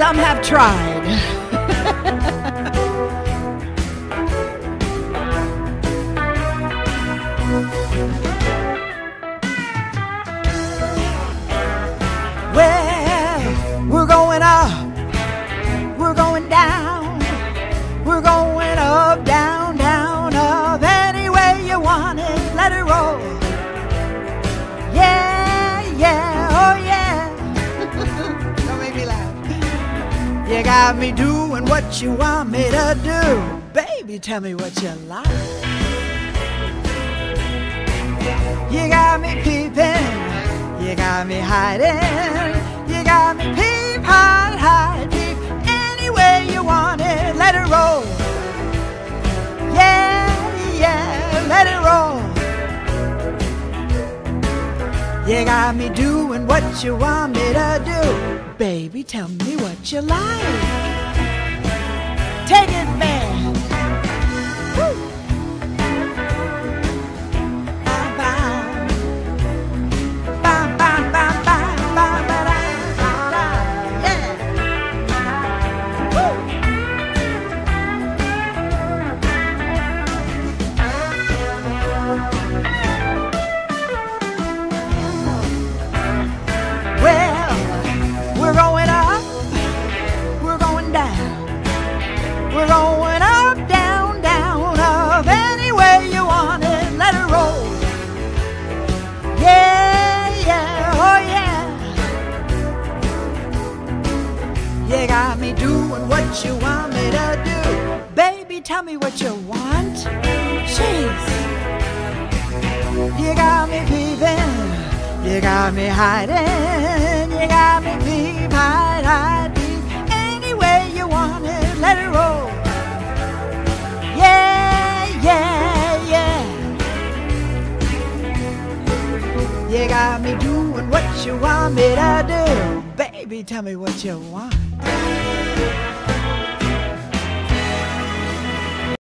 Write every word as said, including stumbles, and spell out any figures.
some have tried. Well, we're going up, we're going down, we're going up, down, down, up. Any way you want it, let it roll. Yeah, yeah, oh yeah. Don't make me laugh. You got me doing what you want me to do. Baby, tell me what you like. You got me peeping, you got me hiding, you got me peep, hide, hide, peep. Any way you want it, let it roll. Yeah, yeah, let it roll. You got me doing what you want me to do. Baby, tell me what you like. Take it, man. Woo. We're going up, we're going down, we're going up, down, down, up. Any way you want it, let it roll. Yeah, yeah, oh yeah. You got me doing what you want me to do. Baby, tell me what you want. Jeez. You got me peeping, you got me hiding, you got me peep, hide, hide, peep. Any way you want it, let it roll. Yeah, yeah, yeah. You got me doing what you want me to do. Baby, tell me what you want.